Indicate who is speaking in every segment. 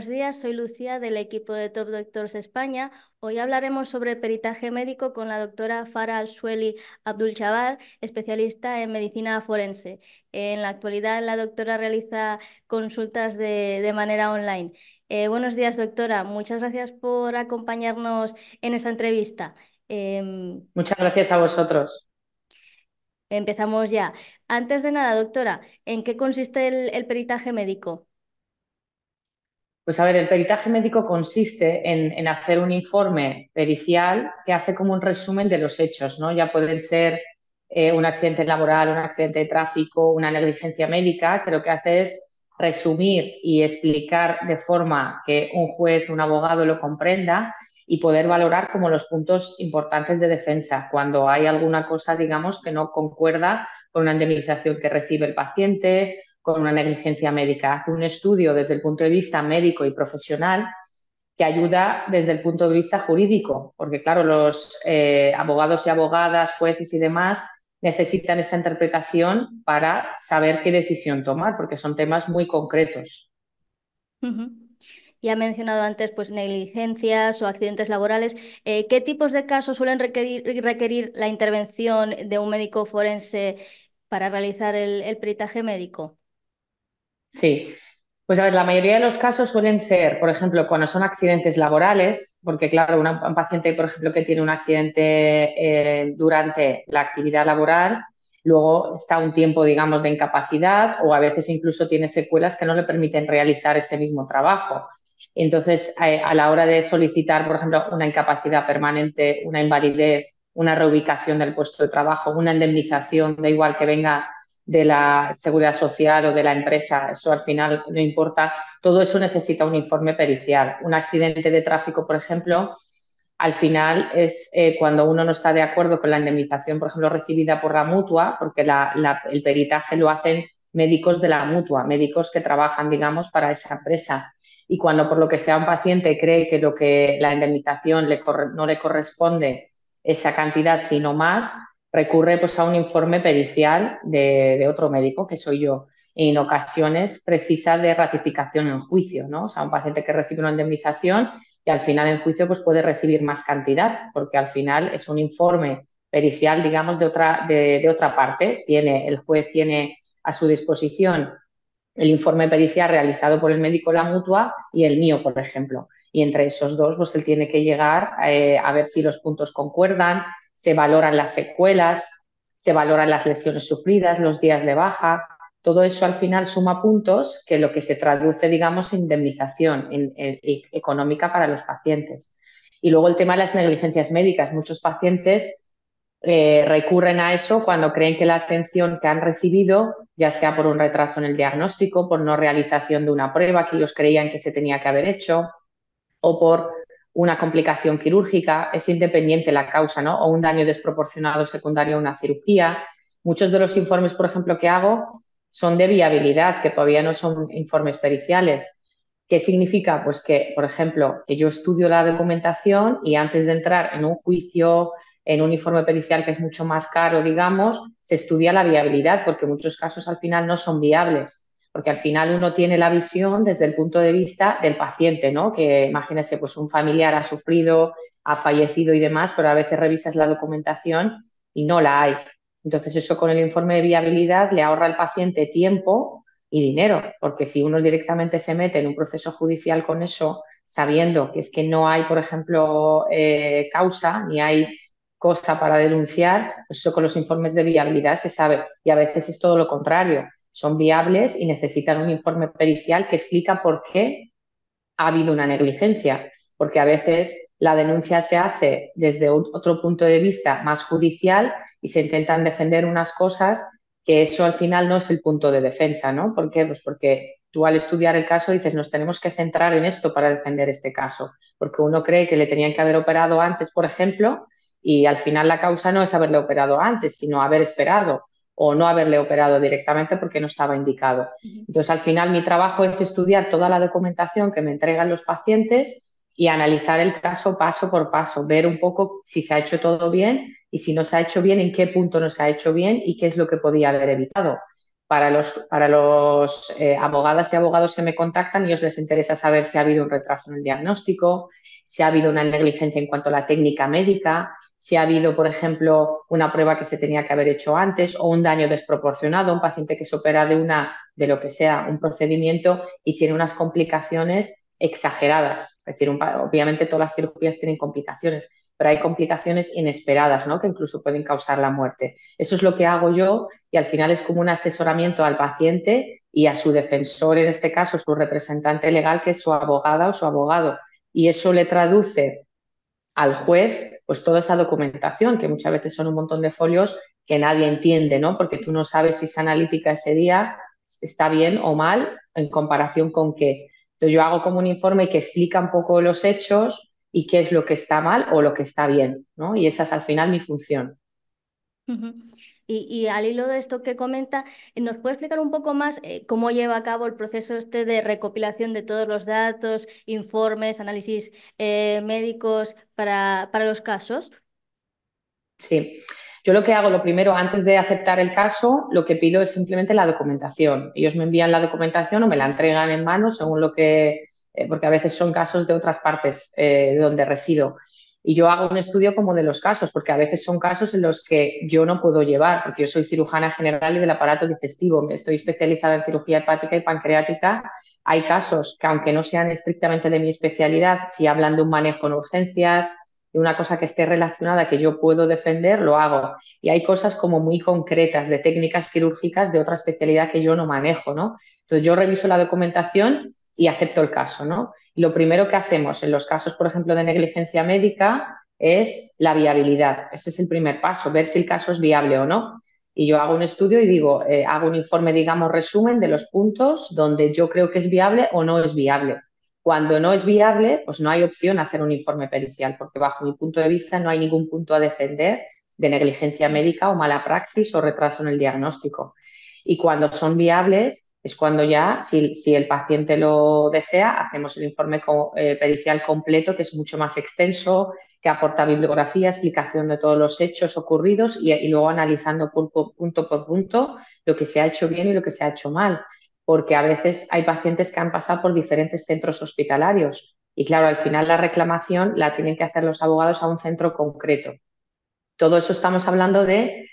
Speaker 1: buenos días. Soy Lucía del equipo de Top Doctors España. Hoy hablaremos sobre peritaje médico con la doctora Farah Al-Sueli Abdul-Jabbar, especialista en medicina forense. En la actualidad, la doctora realiza consultas de manera online. Buenos días, doctora. Muchas gracias por acompañarnos en esta entrevista. Em,
Speaker 2: Muchas gracias a vosotros.
Speaker 1: Empezamos ya. Antes de nada, doctora, ¿en qué consiste el peritaje médico?
Speaker 2: Pues a ver, el peritaje médico consiste en hacer un informe pericial que hace como un resumen de los hechos, ¿no? Ya pueden ser un accidente laboral, un accidente de tráfico, una negligencia médica, que lo que hace es resumir y explicar de forma que un juez, un abogado lo comprenda y poder valorar como los puntos importantes de defensa cuando hay alguna cosa, digamos, que no concuerda con una indemnización que recibe el paciente, con una negligencia médica. Hace un estudio desde el punto de vista médico y profesional que ayuda desde el punto de vista jurídico, porque claro, los abogados y abogadas, jueces y demás necesitan esa interpretación para saber qué decisión tomar, porque son temas muy concretos.
Speaker 1: Ujú. Ya ha mencionado antes pues, negligencias o accidentes laborales. ¿Qué tipos de casos suelen requerir la intervención de un médico forense para realizar el peritaje médico?
Speaker 2: Sí, pues a ver, la mayoría de los casos suelen ser, por ejemplo, cuando son accidentes laborales, porque claro, un paciente, por ejemplo, que tiene un accidente durante la actividad laboral, luego está un tiempo, digamos, de incapacidad o a veces incluso tiene secuelas que no le permiten realizar ese mismo trabajo. Entonces, a la hora de solicitar, por ejemplo, una incapacidad permanente, una invalidez, una reubicación del puesto de trabajo, una indemnización, da igual que venga de la seguridad social o de la empresa, eso al final no importa, todo eso necesita un informe pericial. Un accidente de tráfico, por ejemplo, al final es cuando uno no está de acuerdo con la indemnización, por ejemplo, recibida por la mutua, porque el peritaje lo hacen médicos de la mutua, médicos que trabajan, digamos, para esa empresa. Y cuando por lo que sea un paciente cree que lo que la indemnización no le corresponde esa cantidad, sino más, recurre pues, a un informe pericial de otro médico, que soy yo. En ocasiones precisa de ratificación en juicio, ¿no? O sea, un paciente que recibe una indemnización y al final en juicio pues, puede recibir más cantidad, porque al final es un informe pericial, digamos, de otra parte. El juez tiene a su disposición el informe pericial realizado por el médico de la mutua y el mío, por ejemplo. Y entre esos dos, pues él tiene que llegar a ver si los puntos concuerdan, se valoran las secuelas, se valoran las lesiones sufridas, los días de baja. Todo eso al final suma puntos que lo que se traduce, digamos, en indemnización económica para los pacientes. Y luego el tema de las negligencias médicas. Muchos pacientes recurren a eso cuando creen que la atención que han recibido, ya sea por un retraso en el diagnóstico, por no realización de una prueba que ellos creían que se tenía que haber hecho, o por una complicación quirúrgica, es independiente la causa, ¿no? O un daño desproporcionado secundario a una cirugía. Muchos de los informes, por ejemplo, que hago son de viabilidad, que todavía no son informes periciales. ¿Qué significa? Pues que, por ejemplo, que yo estudio la documentación y antes de entrar en un juicio, en un informe pericial que es mucho más caro, digamos, se estudia la viabilidad, porque muchos casos al final no son viables, porque al final uno tiene la visión desde el punto de vista del paciente, ¿no? Que imagínese, pues un familiar ha sufrido, ha fallecido y demás, pero a veces revisas la documentación y no la hay. Entonces eso con el informe de viabilidad le ahorra al paciente tiempo y dinero, porque si uno directamente se mete en un proceso judicial con eso, sabiendo que es que no hay, por ejemplo, causa ni hay cosa para denunciar, pues eso con los informes de viabilidad se sabe. Y a veces es todo lo contrario, son viables y necesitan un informe pericial que explica por qué ha habido una negligencia, porque a veces la denuncia se hace desde otro punto de vista más judicial y se intentan defender unas cosas que eso al final no es el punto de defensa, ¿no? ¿Por qué? Pues porque tú al estudiar el caso dices, nos tenemos que centrar en esto para defender este caso, porque uno cree que le tenían que haber operado antes, por ejemplo, y al final la causa no es haberle operado antes, sino haber esperado o no haberle operado directamente porque no estaba indicado.
Speaker 1: Ujú.
Speaker 2: Entonces, al final, mi trabajo es estudiar toda la documentación que me entregan los pacientes y analizar el caso paso por paso, ver un poco si se ha hecho todo bien y si no se ha hecho bien, en qué punto no se ha hecho bien y qué es lo que podía haber evitado. Para los abogadas y abogados que me contactan, a ellos les interesa saber si ha habido un retraso en el diagnóstico, si ha habido una negligencia en cuanto a la técnica médica, si ha habido, por ejemplo, una prueba que se tenía que haber hecho antes o un daño desproporcionado, un paciente que se opera de lo que sea, un procedimiento y tiene unas complicaciones exageradas. Es decir, obviamente todas las cirugías tienen complicaciones, pero hay complicaciones inesperadas, ¿no? Que incluso pueden causar la muerte. Eso es lo que hago yo y al final es como un asesoramiento al paciente y a su defensor, en este caso su representante legal, que es su abogada o su abogado. Y eso le traduce al juez pues toda esa documentación, que muchas veces son un montón de folios que nadie entiende, ¿no? Porque tú no sabes si esa analítica ese día está bien o mal en comparación con qué. Entonces yo hago como un informe que explica un poco los hechos y qué es lo que está mal o lo que está bien, ¿no? Y esa es al final mi función.
Speaker 1: Ujú. Y al hilo de esto que comenta, ¿nos puede explicar un poco más cómo lleva a cabo el proceso este de recopilación de todos los datos, informes, análisis médicos para los casos?
Speaker 2: Sí, yo lo que hago, lo primero, antes de aceptar el caso, lo que pido es simplemente la documentación. Ellos me envían la documentación o me la entregan en mano según porque a veces son casos de otras partes de donde resido. Y yo hago un estudio como de los casos, porque a veces son casos en los que yo no puedo llevar, porque yo soy cirujana general y del aparato digestivo. Estoy especializada en cirugía hepática y pancreática. Hay casos que, aunque no sean estrictamente de mi especialidad, si hablan de un manejo en urgencias, de una cosa que esté relacionada que yo puedo defender, lo hago. Y hay cosas como muy concretas de técnicas quirúrgicas de otra especialidad que yo no manejo, ¿no? Entonces yo reviso la documentación y acepto el caso, ¿no? Y lo primero que hacemos en los casos, por ejemplo, de negligencia médica es la viabilidad. Ese es el primer paso, ver si el caso es viable o no. Y yo hago un estudio y digo, hago un informe, digamos, resumen de los puntos donde yo creo que es viable o no es viable. Cuando no es viable, pues no hay opción a hacer un informe pericial, porque bajo mi punto de vista no hay ningún punto a defender de negligencia médica o mala praxis o retraso en el diagnóstico. Y cuando son viables es cuando ya, si el paciente lo desea, hacemos el informe pericial completo, que es mucho más extenso, que aporta bibliografía, explicación de todos los hechos ocurridos y luego analizando punto por punto lo que se ha hecho bien y lo que se ha hecho mal, porque a veces hay pacientes que han pasado por diferentes centros hospitalarios y claro, al final la reclamación la tienen que hacer los abogados a un centro concreto. Todo eso estamos hablando de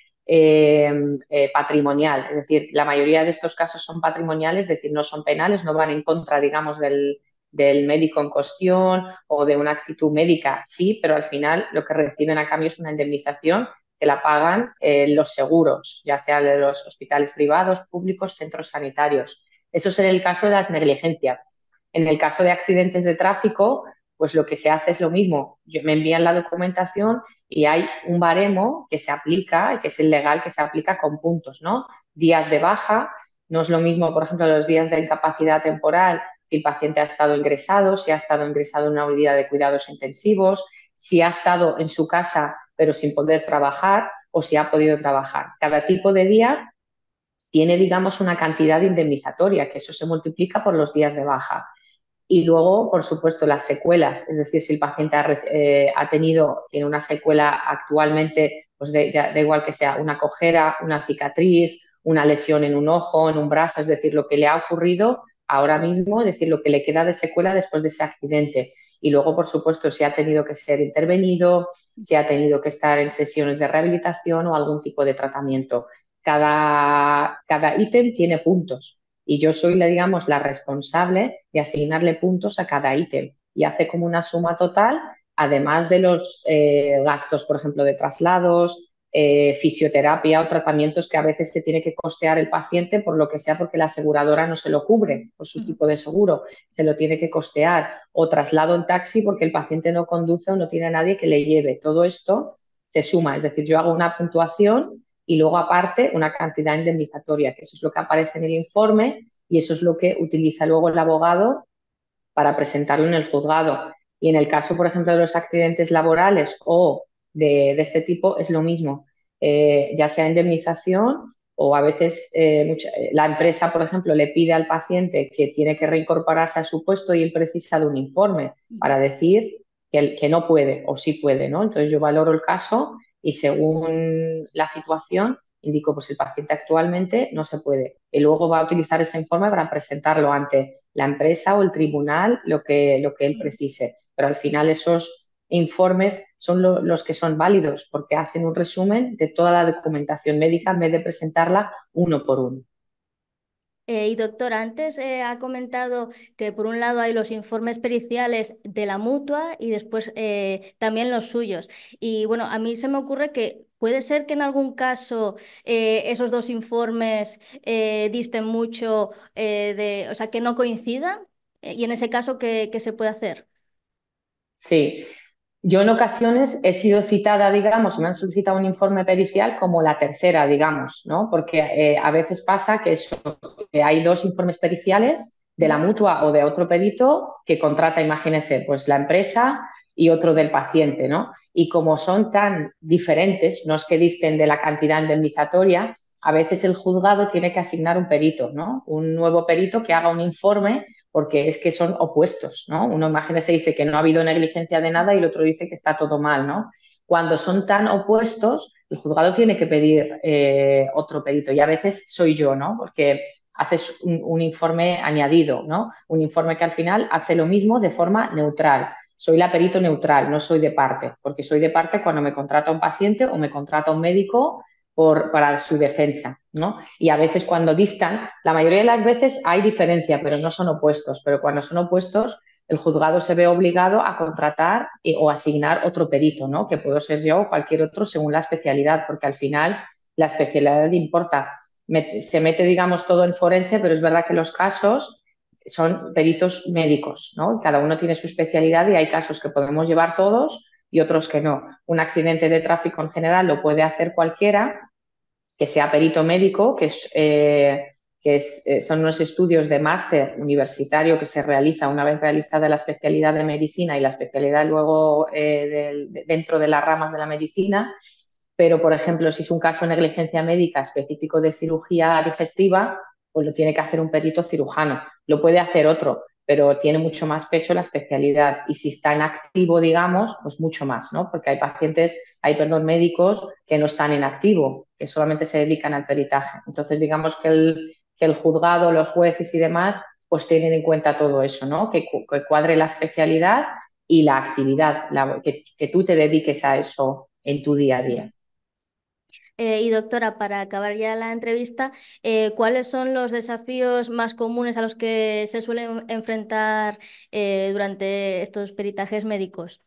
Speaker 2: patrimonial, es decir, la mayoría de estos casos son patrimoniales, es decir, no son penales, no van en contra, digamos, del médico en cuestión o de una actitud médica, sí, pero al final lo que reciben a cambio es una indemnización que la pagan los seguros, ya sea de los hospitales privados, públicos, centros sanitarios. Eso es en el caso de las negligencias. En el caso de accidentes de tráfico, pues lo que se hace es lo mismo. Me envían la documentación y hay un baremo que se aplica, que es el legal, que se aplica con puntos, ¿no? Días de baja, no es lo mismo, por ejemplo, los días de incapacidad temporal, si el paciente ha estado ingresado, si ha estado ingresado en una unidad de cuidados intensivos, si ha estado en su casa pero sin poder trabajar o si ha podido trabajar. Cada tipo de día tiene, digamos, una cantidad indemnizatoria, que eso se multiplica por los días de baja. Y luego, por supuesto, las secuelas, es decir, si el paciente tiene una secuela actualmente, pues da igual que sea una cojera, una cicatriz, una lesión en un ojo, en un brazo, es decir, lo que le ha ocurrido ahora mismo, es decir, lo que le queda de secuela después de ese accidente. Y luego, por supuesto, si ha tenido que ser intervenido, si ha tenido que estar en sesiones de rehabilitación o algún tipo de tratamiento. Cada ítem tiene puntos y yo soy, digamos, la responsable de asignarle puntos a cada ítem y hace como una suma total, además de los gastos, por ejemplo, de traslados, fisioterapia o tratamientos que a veces se tiene que costear el paciente por lo que sea, porque la aseguradora no se lo cubre por su tipo de seguro, se lo tiene que costear, o traslado en taxi porque el paciente no conduce o no tiene a nadie que le lleve. Todo esto se suma, es decir, yo hago una puntuación y luego aparte una cantidad indemnizatoria, que eso es lo que aparece en el informe y eso es lo que utiliza luego el abogado para presentarlo en el juzgado. Y en el caso, por ejemplo, de los accidentes laborales o de este tipo, es lo mismo, ya sea indemnización o a veces la empresa, por ejemplo, le pide al paciente que tiene que reincorporarse a su puesto y él precisa de un informe para decir que no puede o sí puede, ¿no? Entonces yo valoro el caso y según la situación, Indico, pues el paciente actualmente no se puede. Y luego va a utilizar ese informe para presentarlo ante la empresa o el tribunal, lo que él precise. Pero al final esos informes son los que son válidos porque hacen un resumen de toda la documentación médica en vez de presentarla uno por uno.
Speaker 1: Y doctora, antes ha comentado que por un lado hay los informes periciales de la mutua y después también los suyos. Y bueno, a mí se me ocurre que puede ser que en algún caso esos dos informes disten mucho o sea, que no coincidan. Y en ese caso, ¿qué se puede hacer?
Speaker 2: Sí, yo en ocasiones he sido citada, digamos, me han solicitado un informe pericial como la tercera, digamos, ¿no? Porque a veces pasa que, eso, que hay dos informes periciales de la
Speaker 1: Ujú.
Speaker 2: mutua o de otro perito que contrata, imagínese, pues la empresa y otro del paciente, ¿no? Y como son tan diferentes, no es que disten de la cantidad indemnizatoria, a veces el juzgado tiene que asignar un perito, ¿no? Un nuevo perito que haga un informe porque es que son opuestos, ¿no? Uno, imagínese, dice que no ha habido negligencia de nada y el otro dice que está todo mal, ¿no? Cuando son tan opuestos, el juzgado tiene que pedir otro perito y a veces soy yo, ¿no? Porque haces un informe añadido, ¿no? Un informe que al final hace lo mismo de forma neutral. Soy la perito neutral, no soy de parte, porque soy de parte cuando me contrata un paciente o me contrata un médico para su defensa, ¿no? Y a veces cuando distan, la mayoría de las veces hay diferencia, pero no son opuestos. Pero cuando son opuestos, el juzgado se ve obligado a contratar o asignar otro perito, ¿no? Que puedo ser yo o cualquier otro según la especialidad, porque al final la especialidad importa. Se mete, digamos, todo en forense, pero es verdad que los casos son peritos médicos, ¿no? Cada uno tiene su especialidad y hay casos que podemos llevar todos y otros que no. Un accidente de tráfico en general lo puede hacer cualquiera, que sea perito médico, son unos estudios de máster universitario que se realiza una vez realizada la especialidad de medicina y la especialidad luego dentro de las ramas de la medicina. Pero, por ejemplo, si es un caso de negligencia médica específico de cirugía digestiva, pues lo tiene que hacer un perito cirujano. Lo puede hacer otro, pero tiene mucho más peso la especialidad. Y si está en activo, digamos, pues mucho más, ¿no? Porque hay pacientes, perdón, médicos que no están en activo, que solamente se dedican al peritaje. Entonces, digamos que el juzgado, los jueces y demás, pues tienen en cuenta todo eso, ¿no? Que cuadre la especialidad y la actividad, que tú te dediques a eso en tu día a día.
Speaker 1: Y doctora, para acabar ya la entrevista, ¿cuáles son los desafíos más comunes a los que se suelen enfrentar durante estos peritajes médicos?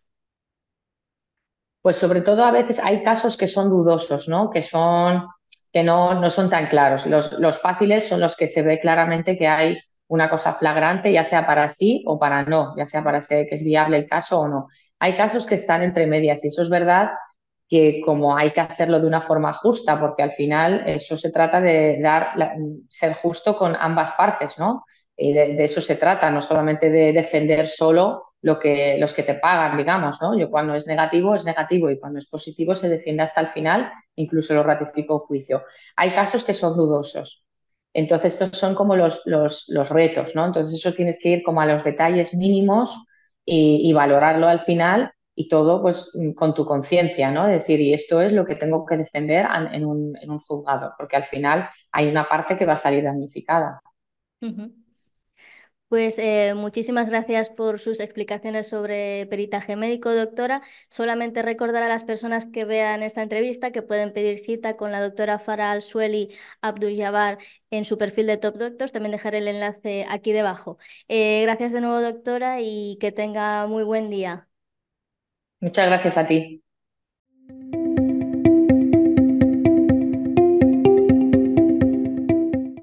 Speaker 2: Pues sobre todo a veces hay casos que son dudosos, ¿no? Que no son tan claros. Los fáciles son los que se ve claramente que hay una cosa flagrante, ya sea para sí o para no, ya sea para ser que es viable el caso o no. Hay casos que están entre medias y eso es verdad que como hay que hacerlo de una forma justa, porque al final eso se trata de ser justo con ambas partes, ¿no? Y de eso se trata, no solamente de defender solo los que te pagan, digamos, ¿no? Yo cuando es negativo y cuando es positivo se defiende hasta el final, incluso lo ratifico en juicio. Hay casos que son dudosos. Entonces, estos son como los retos, ¿no? Entonces, eso tienes que ir como a los detalles mínimos y valorarlo al final y todo pues con tu conciencia, ¿no? Decir, y esto es lo que tengo que defender en un juzgado, porque al final hay una parte que va a salir damnificada.
Speaker 1: Ujú. Pues muchísimas gracias por sus explicaciones sobre peritaje médico, doctora. Solamente recordar a las personas que vean esta entrevista que pueden pedir cita con la doctora Farah Al-Sueli Abdul-Jabbar en su perfil de Top Doctors. También dejaré el enlace aquí debajo. Gracias de nuevo, doctora, y que tenga muy buen día.
Speaker 2: Muchas gracias a ti.